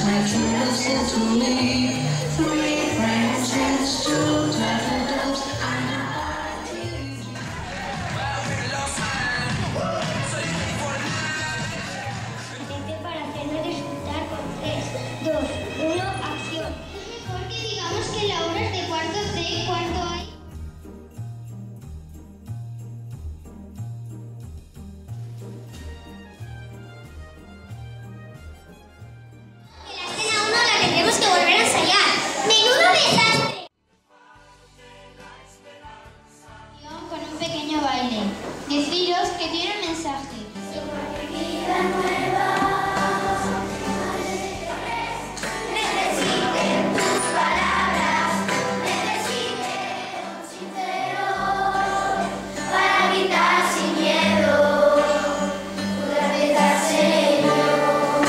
Deciros que tiene un mensaje. Necesiten tus palabras, necesiten un sincero para gritar sin miedo, tu grandeza, Señor.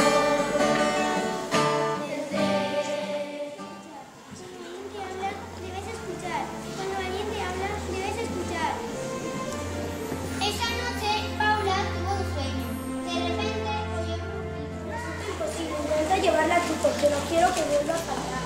Debes escuchar. Cuando alguien te habla, debes escuchar. Esa noche Paula tuvo un sueño. De repente oyó un rugido. Resulta imposible. Intenta llevarla a tu porque no quiero que vuelva a pasar.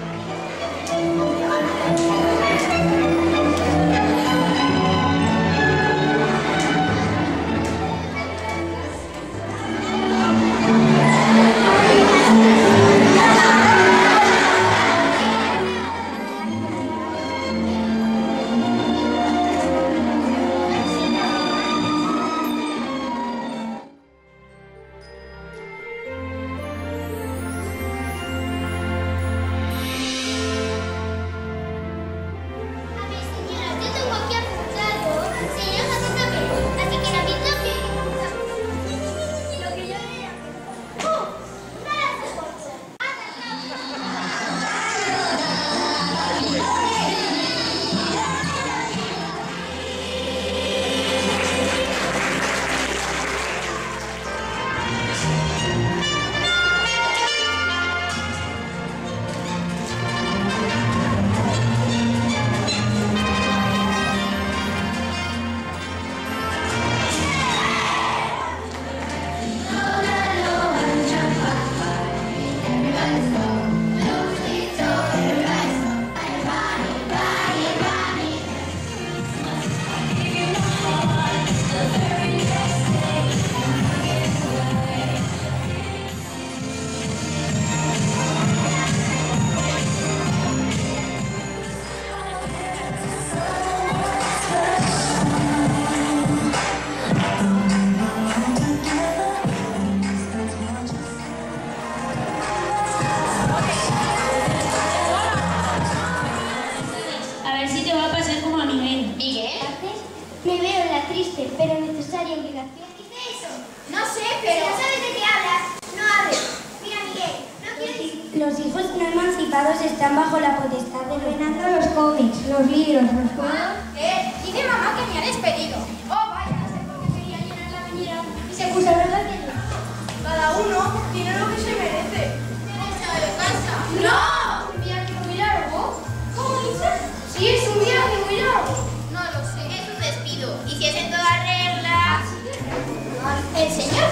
Me veo en la triste pero necesaria obligación. ¿Qué es eso? No sé, pero ya sabes de qué hablas. No hables. Mira, Miguel, no quieres... Los hijos no emancipados están bajo la potestad de ordenando los cómics, los libros, los juegos. ¿Qué? Dice mamá que me ha despedido. Oh, vaya, no sé por qué quería llenar la bañera y se puso a ver la tele. Cada uno tiene lo que se merece. ¿Derecha de casa? ¡No! ¿Un viaje muy largo? ¿Cómo dices? Sí, es un viaje muy largo. No lo sé. Es un despido. Y si es en todas reglas... El señor